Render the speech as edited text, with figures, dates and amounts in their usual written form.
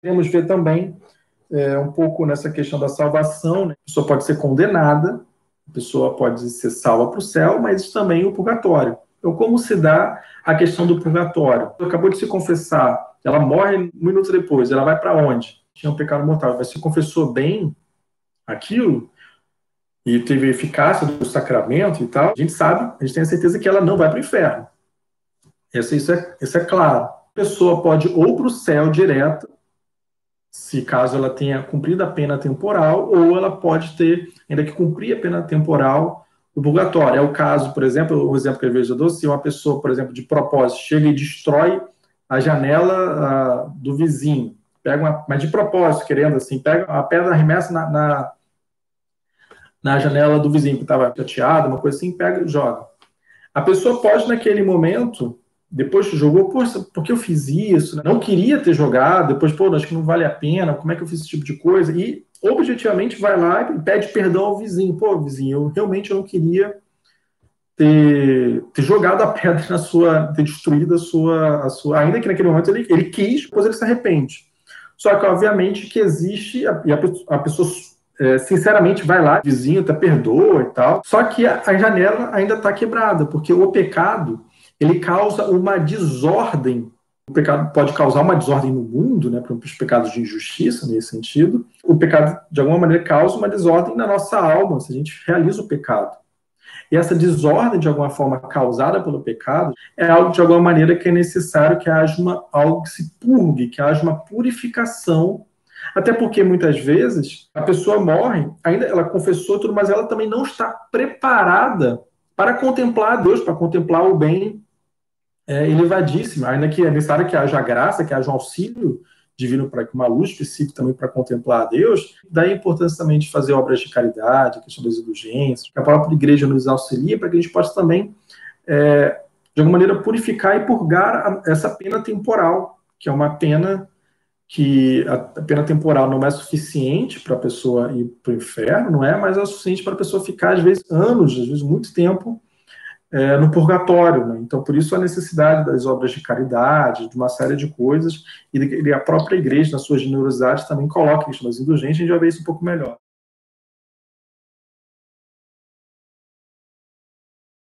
Podemos ver também um pouco nessa questão da salvação, né? A pessoa pode ser condenada, a pessoa pode ser salva para o céu, mas também o purgatório. Então, como se dá a questão do purgatório? Acabou de se confessar, ela morre minutos depois, ela vai para onde? Tinha um pecado mortal, mas se confessou bem aquilo e teve eficácia do sacramento e tal, a gente sabe, a gente tem a certeza que ela não vai para o inferno. Isso é claro. A pessoa pode ou para o céu direto, se caso ela tenha cumprido a pena temporal, ou ela pode ter, ainda que cumprir a pena temporal, o purgatório. É o caso, por exemplo, o exemplo que eu dou, se uma pessoa, por exemplo, de propósito, chega e destrói a janela do vizinho, mas de propósito, querendo assim, pega a pedra, arremessa na janela do vizinho que estava chateado, uma coisa assim, pega e joga. A pessoa pode, naquele momento, depois que jogou, poxa, por que eu fiz isso? Não queria ter jogado, depois, pô, acho que não vale a pena, como é que eu fiz esse tipo de coisa? E, objetivamente, vai lá e pede perdão ao vizinho. Pô, vizinho, eu realmente não queria ter jogado a pedra na sua, ter destruído a sua... Ainda que naquele momento ele quis, depois ele se arrepende. Só que, obviamente, que existe, e a pessoa... sinceramente vai lá, vizinho até perdoa e tal, só que a janela ainda está quebrada, porque o pecado, ele causa uma desordem. O pecado pode causar uma desordem no mundo, né, para os pecados de injustiça, nesse sentido. O pecado, de alguma maneira, causa uma desordem na nossa alma, se a gente realiza o pecado. E essa desordem, de alguma forma, causada pelo pecado, é algo, de alguma maneira, que é necessário que haja algo que se purgue, que haja uma purificação. Até porque, muitas vezes, a pessoa morre, ainda ela confessou tudo, mas ela também não está preparada para contemplar Deus, para contemplar o bem elevadíssimo. Ainda que é necessário que haja graça, que haja um auxílio divino, para uma luz específica também para contemplar a Deus. Daí a importância também de fazer obras de caridade, a questão das indulgências, que a própria igreja nos auxilia para que a gente possa também, de alguma maneira, purificar e purgar essa pena temporal, que é uma pena que a pena temporal não é suficiente para a pessoa ir para o inferno, não é, mas é o suficiente para a pessoa ficar, às vezes, anos, às vezes, muito tempo no purgatório, né? Então, por isso a necessidade das obras de caridade, de uma série de coisas, e a própria igreja, na sua generosidade, também coloca isso nas indulgências, a gente já vê isso um pouco melhor.